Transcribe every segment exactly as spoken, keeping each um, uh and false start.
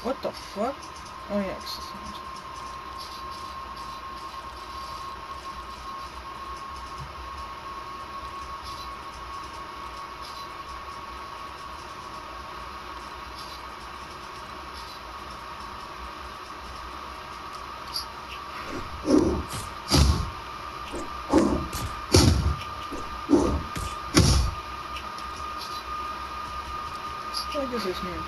What the fuck? Oh yeah. It's just I guess it's new.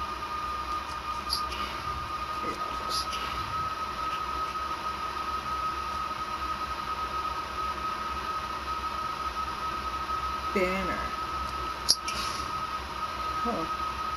Banner. Oh.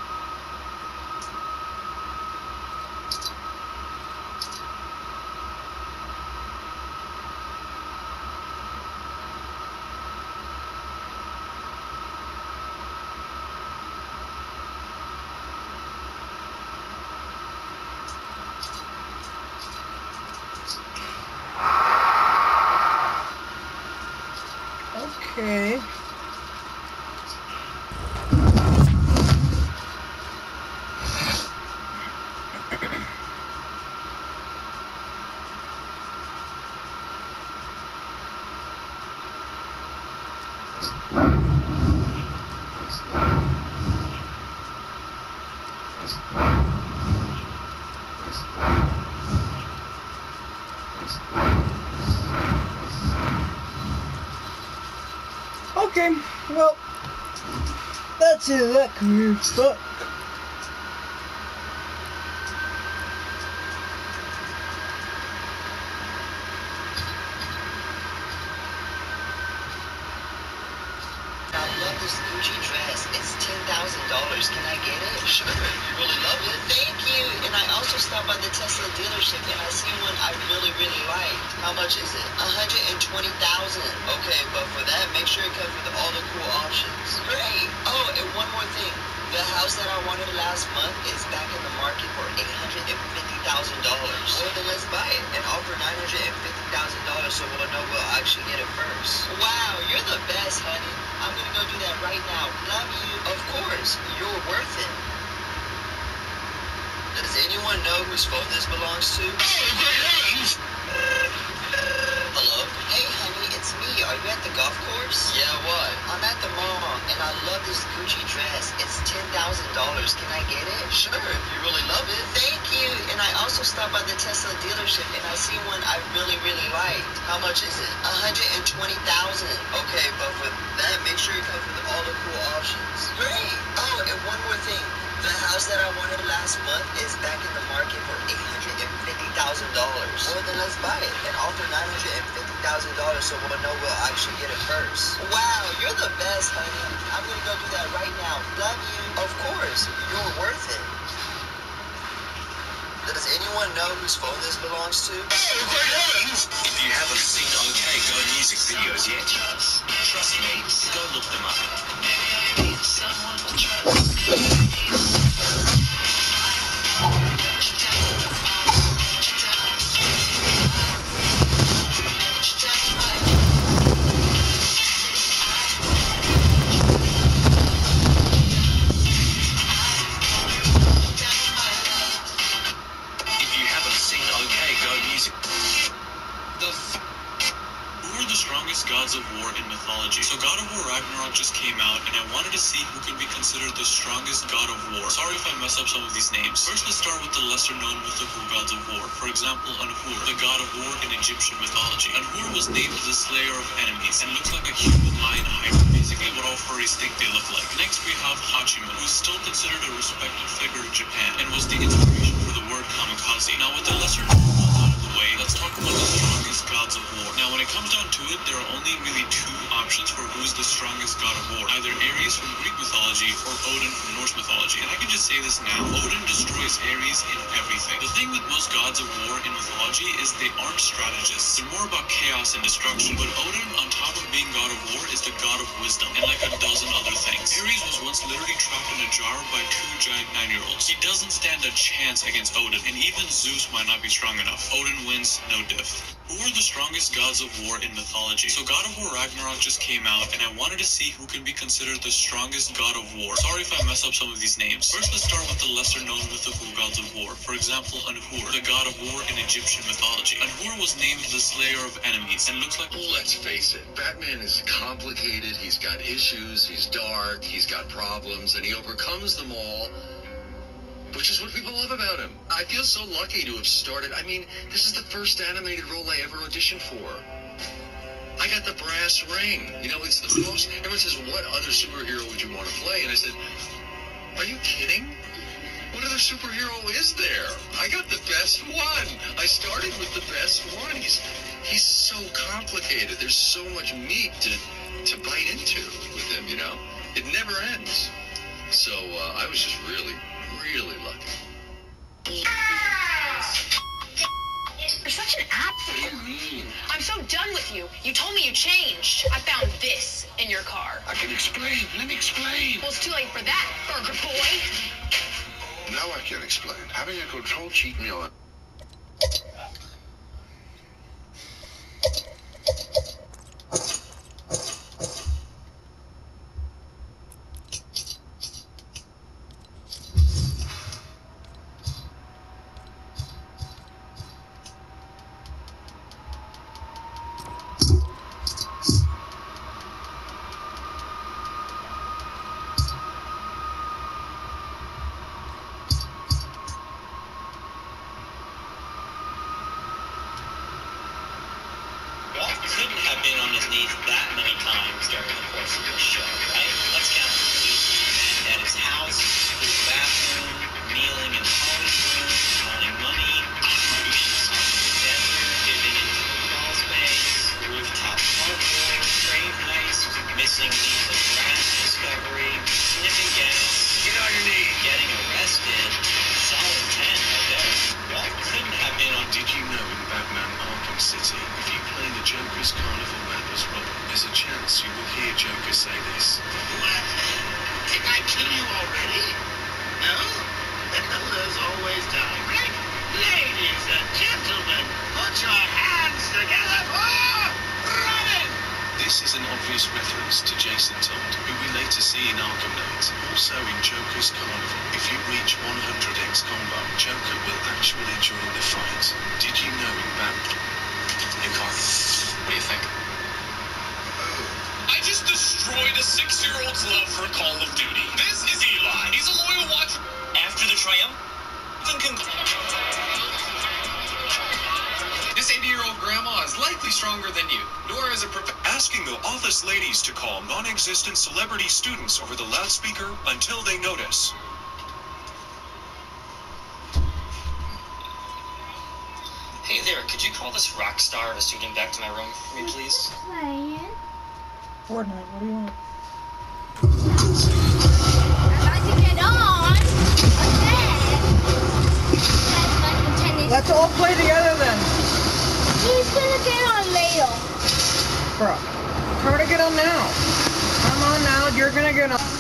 Okay. Okay, well, that's it. That career sucked. I love this Gucci dress. It's ten thousand dollars. Can I get it? Sure, if you really love it. Thank you. And I also stopped by the Tesla dealership and I see one I really, really like. How much is it? one hundred twenty thousand dollars. Okay, but for that, make sure it comes with all the cool options. Great. Oh, and one more thing. The house that I wanted last month is back in the market for eight hundred fifty thousand dollars. Well, then let's buy it and offer nine hundred fifty thousand dollars so we'll know we'll actually get it first. Wow, you're the best, honey. I'm gonna go do that right now. Love you. Of course, you're worth it. Does anyone know whose phone this belongs to? Hello? Hey, honey, it's me. Are you at the golf course? Yeah, what? I'm at the mall, and I love this Gucci dress. It's ten thousand dollars. Can I get it? Sure, if you really love it. Thank you. And I also stopped by the Tesla dealership, and I see one I really, really like. How much is it? one hundred twenty thousand dollars. Okay, but for that, make sure it comes with all the cool options. Great. Oh, and one more thing. The house that I wanted last month is back in the market for eight hundred fifty thousand dollars. Well, then let's buy it and offer nine hundred fifty thousand dollars so we'll know we'll actually get it first. Wow, you're the best, honey. I'm gonna go do that right now. Love you. Of course, you're worth it. Does anyone know whose phone this belongs to? If you haven't seen OK Go music videos yet, trust me, go look them up. Someone to trust. If you haven't seen OK Go music, the f- who are the strongest gods of war in mythology? So God of War Ragnarok just came out, and I wanted to see who can be considered the strongest god of war. Sorry if I mess up some of these names. First, let's start with the lesser-known mythical gods of war. For example, Anhur, the god of war in Egyptian mythology. Anhur was named the slayer of enemies, and looks like a human lion hybrid, basically what all furries think they look like. Next, we have Hachiman, who is still considered a respected figure in Japan, and was the inspiration for the word kamikaze. Now, with the lesser-known gods out of the way, let's talk about the strongest gods of war. Now, when it comes down to it, there are only really two options for who's the strongest god of war. Either Ares from Greek mythology or Odin from Norse mythology. And I can just say this now, Odin destroys Ares in everything. The thing with most gods of war in mythology is they aren't strategists. They're more about chaos and destruction. But Odin, on top of being god of war, is the god of wisdom and like a dozen other things. Ares was once literally trapped in a jar by two giant nine-year-olds. He doesn't stand a chance against Odin, and even Zeus might not be strong enough. Odin wins, no diff. Who are the strongest gods of war in mythology? So God of War Ragnarok just came out, and I wanted to see who can be considered the strongest god of war. Sorry if I mess up some of these names. First, let's start with the lesser-known mythical gods of war. For example, Anhur, the god of war in Egyptian mythology. Anhur was named the slayer of enemies, and looks like... Well, let's face it, Batman is complicated, he's got issues, he's dark, he's got problems, and he overcomes them all, which is what people love about him. I feel so lucky to have started. I mean, this is the first animated role I ever auditioned for. I got the brass ring. You know, it's the most... Everyone says, what other superhero would you want to play? And I said, are you kidding? What other superhero is there? I got the best one. I started with the best one. He's he's so complicated. There's so much meat to, to bite into with him, you know? It never ends. So uh, I was just really... really lucky. You're such an asshole. What do you mean? I'm so done with you. You told me you changed. I found this in your car. I can explain. Let me explain. Well, it's too late for that, burger boy. Now I can explain. Having a control cheat meal. Couldn't have been on his knees that many times during the course of this show, right? Let's count eating at his house, his bathroom, kneeling in Holly's room, counting money, on the desert, dipping into the crawl space, rooftop hardware, crave heist, missing lethal rat discovery, sniffing gas, Get on your knees. getting arrested. Solid ten right there. Walt couldn't have been on. Did you know in Batman Arkham City, if you play the Joker's Carnival map as Robin, there's a chance you will hear Joker say this. What? Did I kill you already? No? There's always time, right? Ladies and gentlemen, put your hands together for Robin! This is an obvious reference to Jason Todd, who we later see in Arkham Knight. Also in Joker's Carnival, if you reach one hundred X combo, Joker will actually join the fight. Did you know in Batman? New car. What do you think? I just destroyed a six-year-old's love for Call of Duty. This is Eli. He's a loyal watcher. After the triumph, This eighty-year-old grandma is likely stronger than you. Nor is a prof- Asking the office ladies to call non-existent celebrity students over the loudspeaker until they notice. Hey there, could you call this rock star of a student back to my room for me, please? Playing. Fortnite, what do you want? I'm about to get on. Okay. Let's all play together then. He's gonna get on later. Bro, try to get on now. Come on now, you're gonna get on.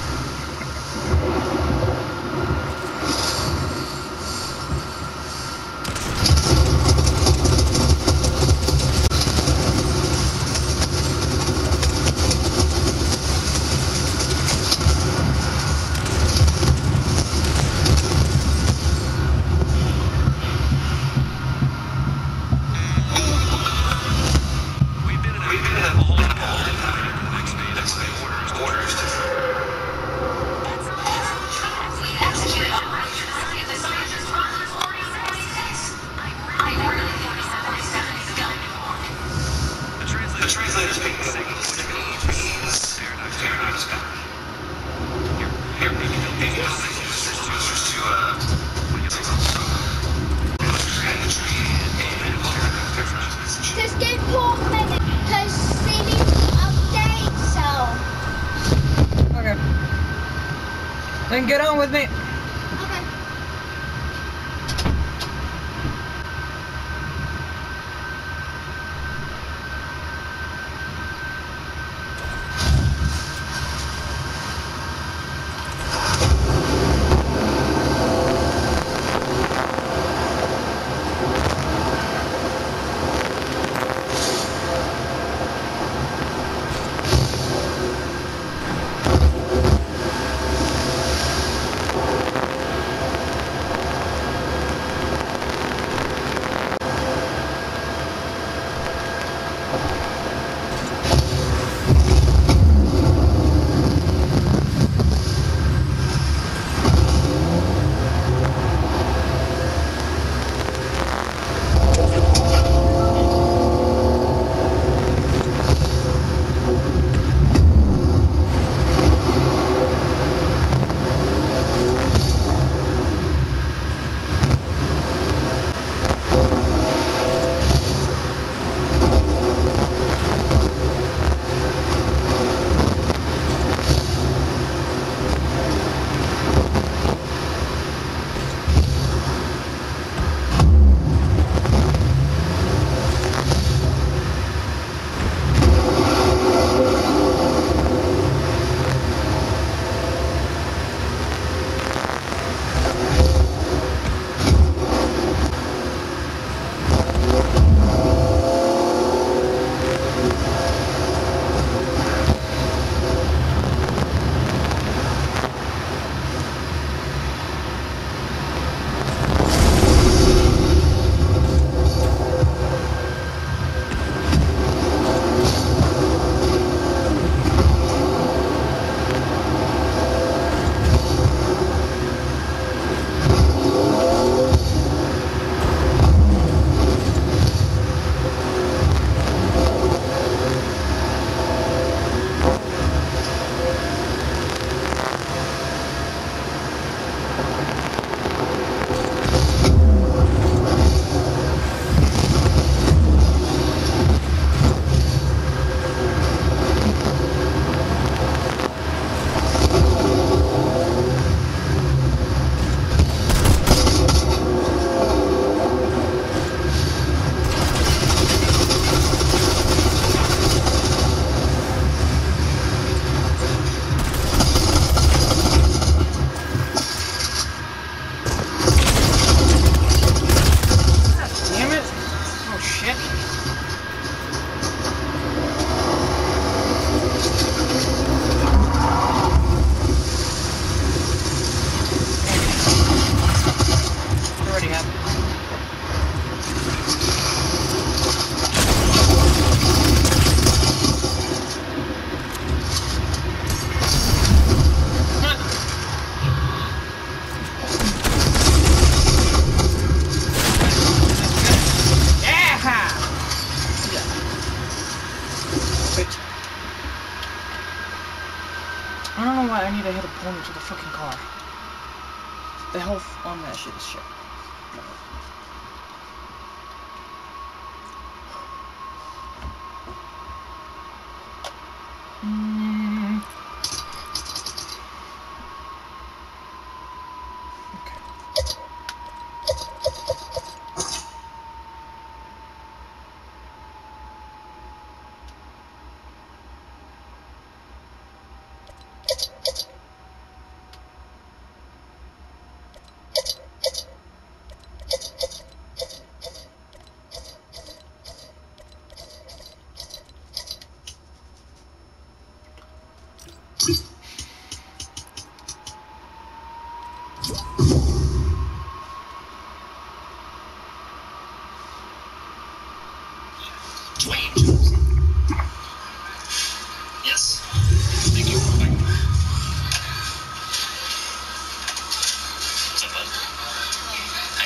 Just get four minutes because they need to update, so. Okay. Then get on with me. Okay. going into the fucking car. The health on that shit is shit. Mm. Okay. Dwayne Johnson. Yes. Thank you. What's up, bud? Hi.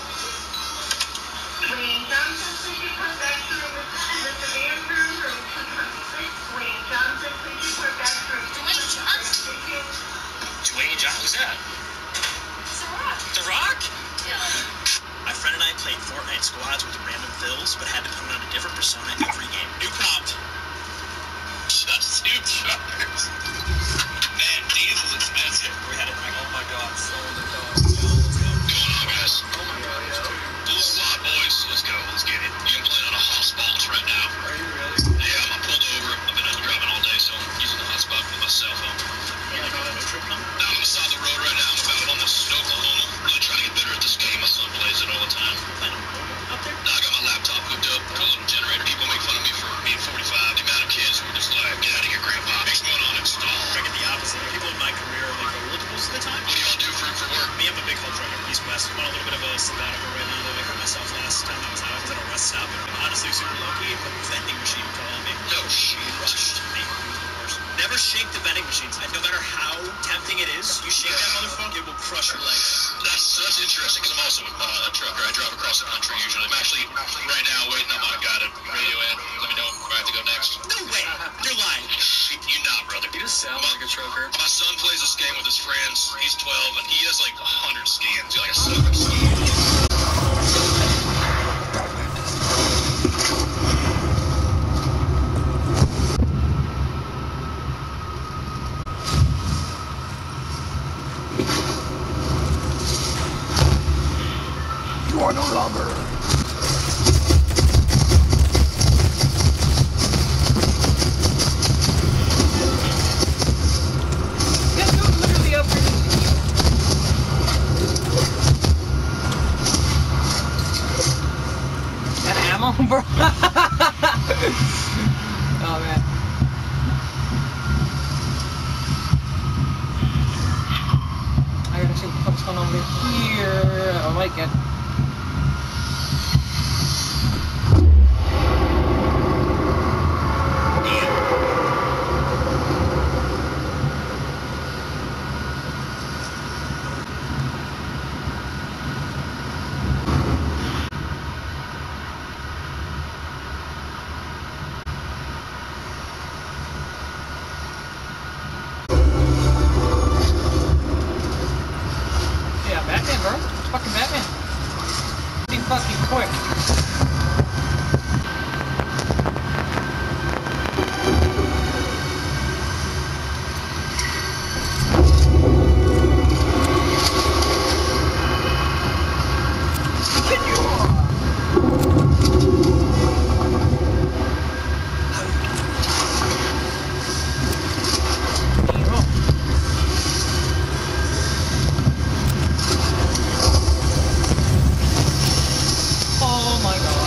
Dwayne Johnson, please report back to room. This is the van room, room two twenty-six. Dwayne Johnson, please report back to room two twenty-six. Dwayne Johnson? Who's that? It's a rock. The Rock? Yeah. My friend and I played Fortnite squads with random fills, but had to put on a different persona every game. New prompt. Just two truckers. Man, diesel's expensive. We had it like, oh my god, so the dog. Let's go, let's go. Going on, guys? Oh my god, it's two. Full slot, boys. Let's go. Let's get it. I'm playing on a hotspot right now. Are you really? Yeah, I'm pulled over. I've been out driving all day, so I'm using the hotspot with my cell phone. You like a road trip now? Now, I'm on the side of the road right now. I'm about almost in Oklahoma. Really trying to get better at this game. My son plays it all the time. Playing up there? Now I got my laptop hooked up to a little generator. People make fun of me for being forty-five. The amount of kids who are just like, get out of here, grandpa. Next one on install. I get the opposite. People in my career are like eligible to the time. What do y'all do for, for work? Me, I'm a big haul driver, east west. I'm on a little bit of a sabbatical right now, though. I hurt myself last time I was out. I was at a rest stop. And I'm honestly super lucky. A vending machine called me. No shit. Rushed me. It was the worst. Never shake the vending machines. No matter how tempting it is, you shake that motherfucker, it will crush your legs. That's that's interesting because I'm also uh, a trucker. I drive across the country usually. I'm actually right now waiting on my guy to radio in. Let me know where I have to go next. No way. You're lying. You not, brother. You just sound my, like a trucker. My son plays this game with his friends. He's twelve and he has like a hundred skins. He's like a seven skin. You are no longer. Yes, dude, literally up here. An ammo, bro. Oh man. I gotta see what the fuck's going on over here. I don't like it. Batman, bro. It's fucking Batman. Be fucking quick. Oh my god.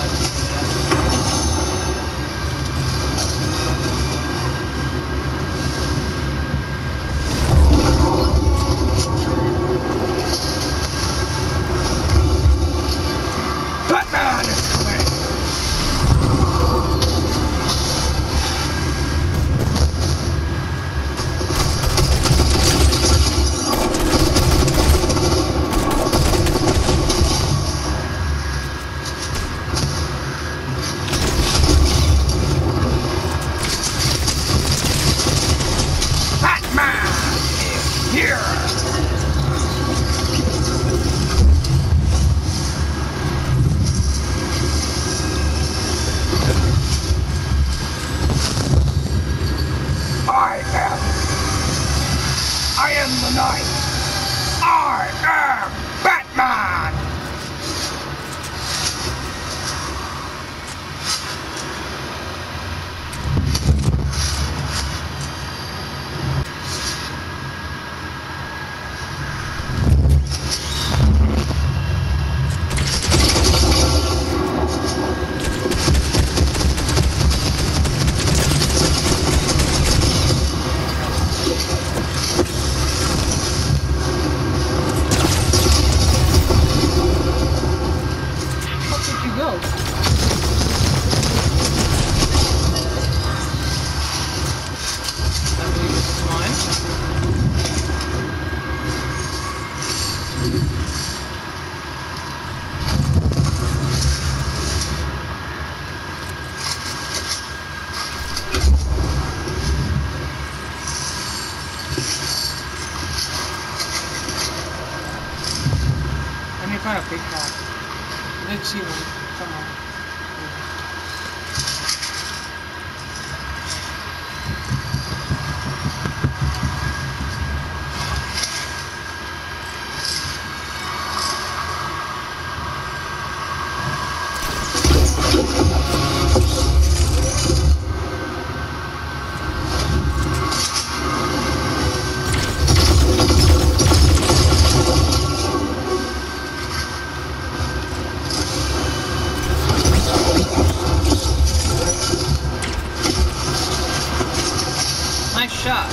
find a big cat. I did see one somewhere. Shot.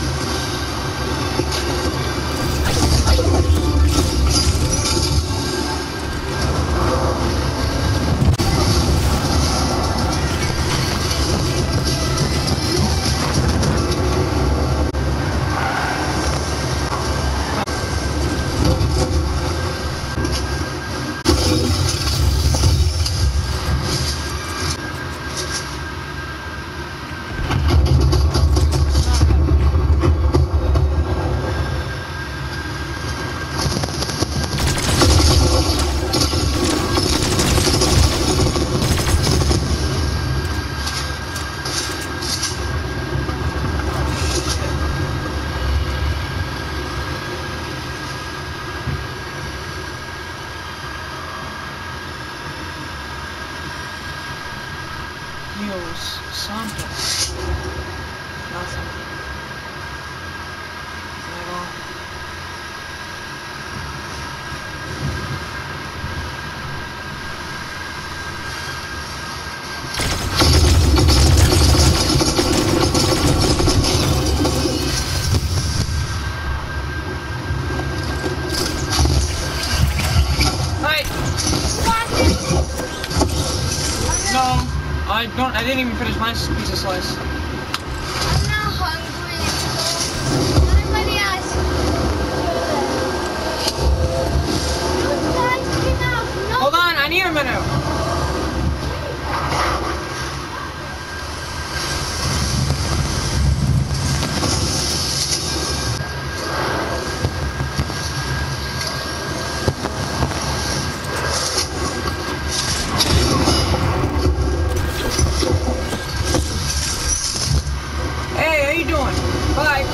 Dios santo. Nothing. Luego. Hi. No. I don't. I didn't even finish my pizza slice. I'm not hungry. So everybody else. You guys cannot. No. Hold on. I need a minute. Hey, how you doing? Bye.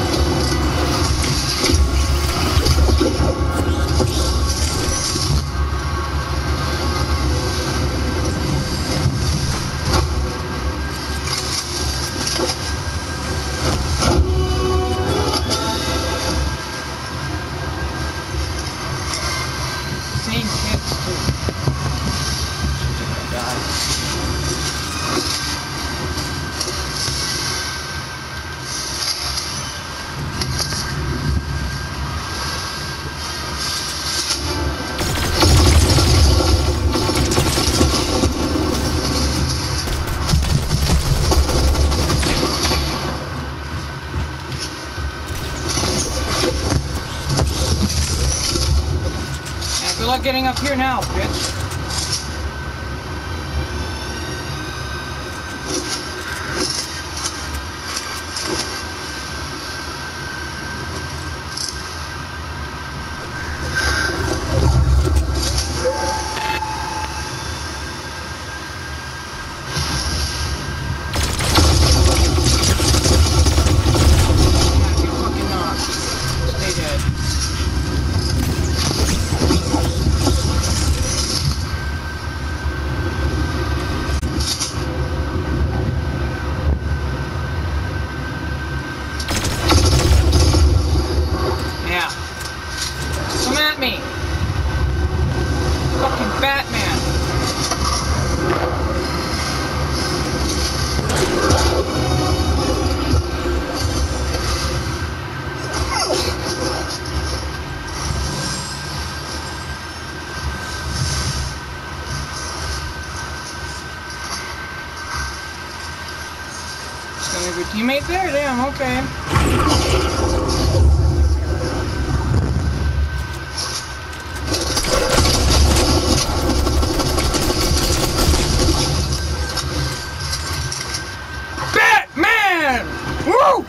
Same kids too. God. Good luck getting up here now, bitch. Yeah, you're fucking not. Stay dead. Yeah. Come at me. Fucking Batman. It's gonna be a teammate there? Damn, okay. Batman! Woo!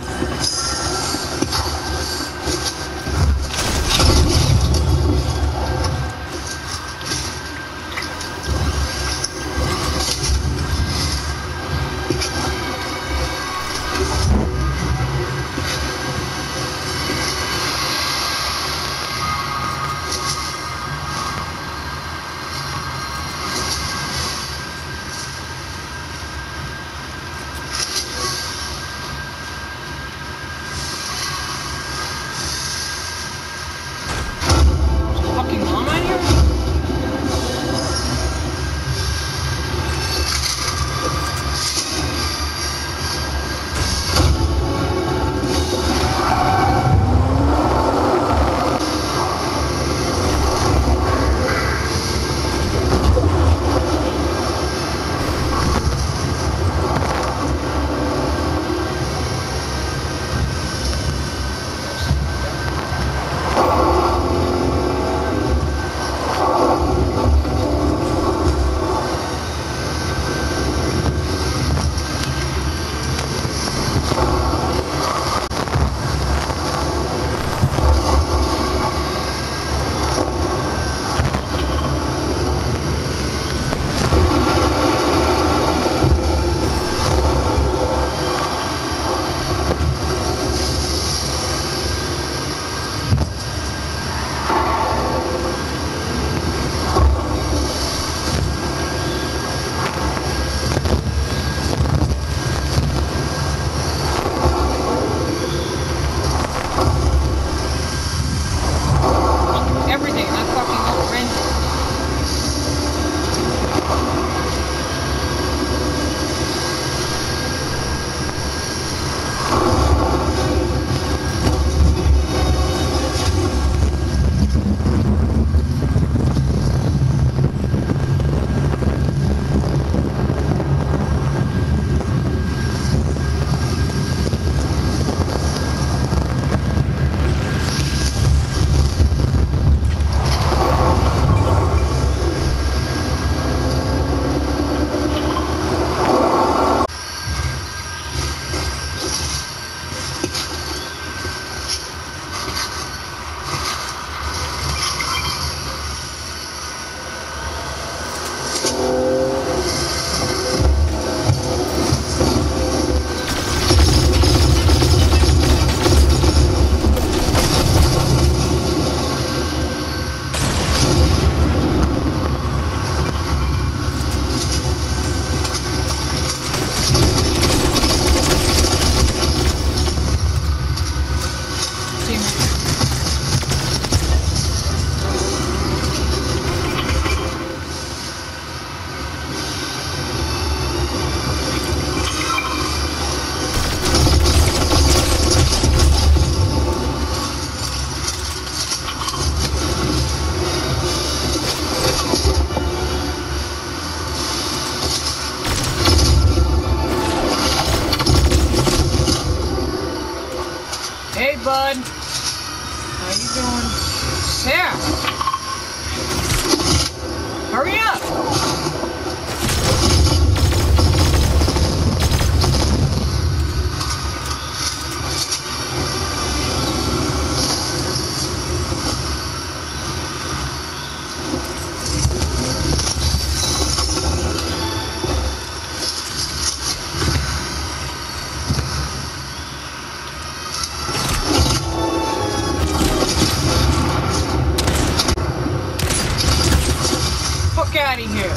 out of here.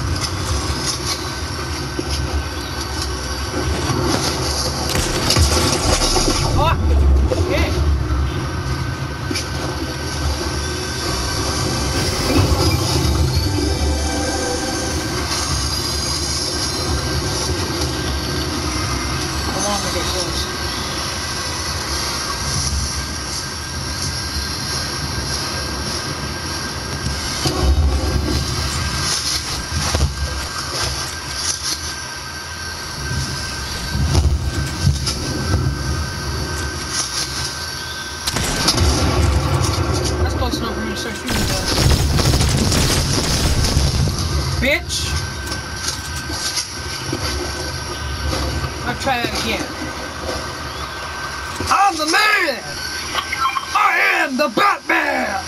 Fuck! Shit! How long did it close? Bitch! I'll try that again. I'm the man! I am the Batman!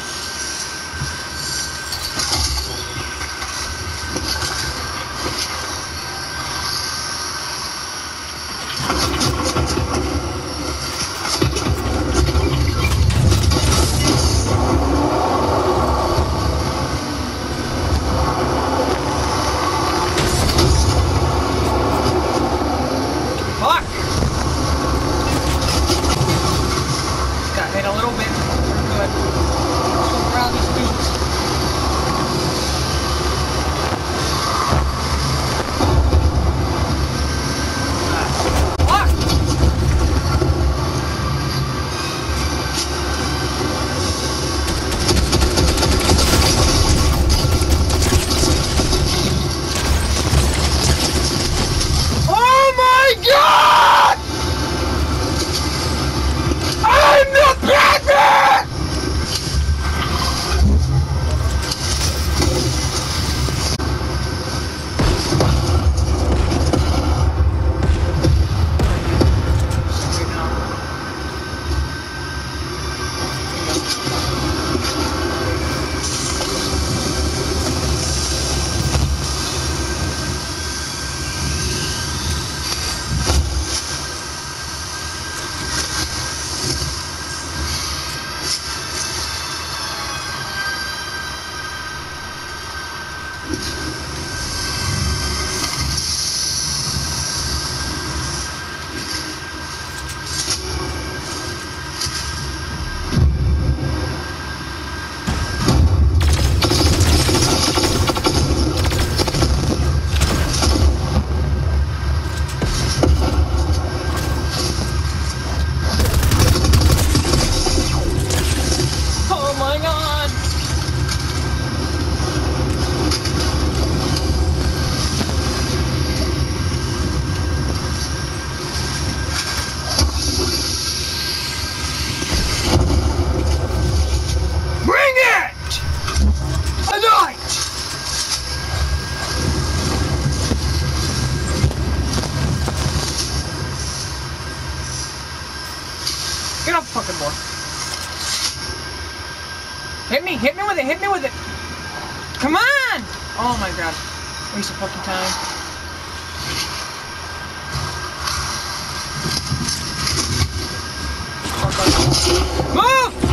Get up fucking more. Hit me, hit me with it, hit me with it. Come on! Oh my god. Waste of fucking time. Move!